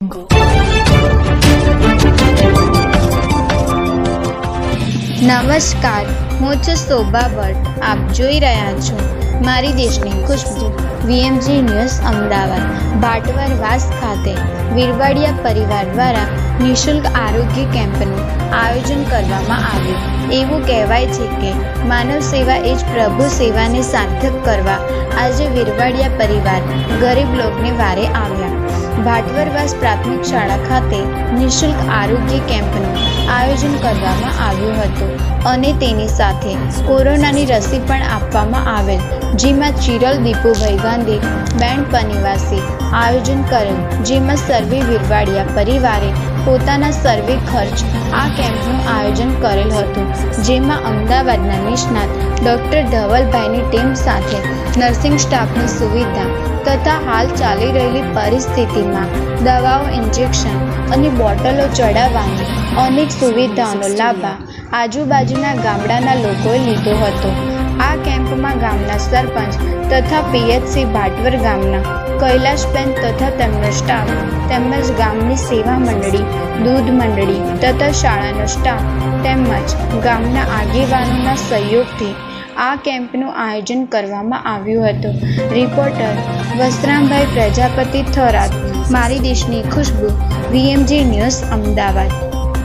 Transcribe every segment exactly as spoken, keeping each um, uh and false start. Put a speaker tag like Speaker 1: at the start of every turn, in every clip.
Speaker 1: નમસ્કાર, હું છું શોભા ભટ્ટ। આપ જોઈ રહ્યા છો મારી દેશની ખુશ્બુ વીએમજી ન્યૂઝ અમદાવાદ। ભાટવરવાસ ખાતે વિરવાડિયા પરિવાર દ્વારા નિઃશુલ્ક આરોગ્ય કેમ્પનું આયોજન કરવામાં આવ્યું। એવું કહેવાય છે કે માનવ સેવા એ જ પ્રભુ સેવાને સાર્થક કરવા આજે વિરવાડિયા પરિવાર ગરીબ લોકોને વારે આવ્યા। ભાટવરવાસ પ્રાથમિક શાળા ખાતે નિઃશુલ્ક આરોગ્ય કેમ્પનું આયોજન કરવામાં આવ્યું હતું અને તેની સાથે કોરોનાની રસી પણ આપવામાં આવેલ, જેમાં ચિરલ દીપુભાઈ ગાંધી બેન્ડ પનિવાસી આયોજન કરેલ, જેમાં સર્વે વિરવાડિયા પરિવારે પોતાના સર્વે ખર્ચ આ કેમ્પનું આયોજન કરેલ હતું, જેમાં અમદાવાદના નિષ્ણાત ડૉક્ટર ધવલભાઈની ટીમ સાથે નર્સિંગ સ્ટાફની સુવિધા તથા હાલ ચાલી રહેલી પરિસ્થિતિમાં દવાઓ, ઇન્જેક્શન અને બોટલો ચડાવવાની અનેક સુવિધાઓનો લાભ આજુબાજુના ગામડાના લોકોએ લીધો હતો। આ કેમ્પમાં ગામના સરપંચ તથા પીએચસી ભાટવર ગામના કૈલાશબેન તથા તેમનો સ્ટાફ તેમજ ગામની સેવા મંડળી, દૂધ મંડળી તથા શાળાનો સ્ટાફ તેમજ ગામના આગેવાનોના સહયોગથી આ કેમ્પનું આયોજન કરવામાં આવ્યું હતું। રિપોર્ટર વસ્ત્રામભાઈ પ્રજાપતિ થોરાત, મારી દેશની ખુશ્બુ, વીએમજી ન્યૂઝ અમદાવાદ।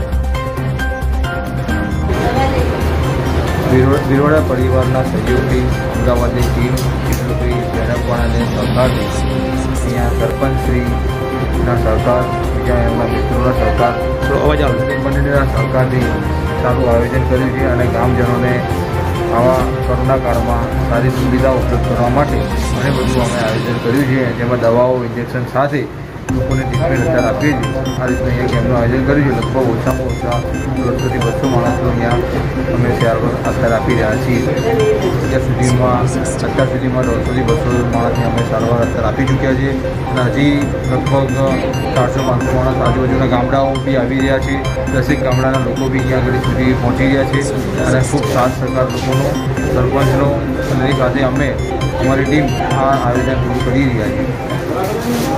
Speaker 2: વિરવાડિયા પરિવારના સહયોગથી અમદાવાદની ટીમ ચિત્રભાઈ બેનપવાળાને સહકારથી અહીંયા સરપંચશ્રીના સહકાર, બીજા એમના મિત્રોના સહકાર, મંડળીના સહકારથી સારું આયોજન કર્યું છે અને ગામજનોને આવા કોરોના કાળમાં સારી સુવિધા ઉપલબ્ધ કરવા માટે ઘણું બધું અમે આયોજન કર્યું છે, જેમાં દવાઓ, ઇન્જેક્શન સાથે લોકોને ટ્રીટમેન્ટ અત્યારે આપીએ છીએ। આ રીતના અહીંયા કેમ્પનું આયોજન કર્યું છે। લગભગ ઓછામાં ઓછા દોઢસોથી બસો માણસો અહીંયા અમે સારવાર અત્યારે આપી રહ્યા છીએ। અત્યાર સુધીમાં અત્યાર સુધીમાં દોઢસોથી બસો માણસની અમે સારવાર અત્યારે આપી ચૂક્યા છીએ અને હજી લગભગ ચારસો પાંચસો માણસ આજુબાજુના ગામડાઓ બી આવી રહ્યા છે। દસેક ગામડાના લોકો બી અહીંયા આગળ સુધી પહોંચી રહ્યા છે અને ખૂબ સાથ સહકાર લોકોનો, સરપંચનો અને સાથે અમે અમારી ટીમ આ આયોજન પૂરું કરી રહ્યા છીએ।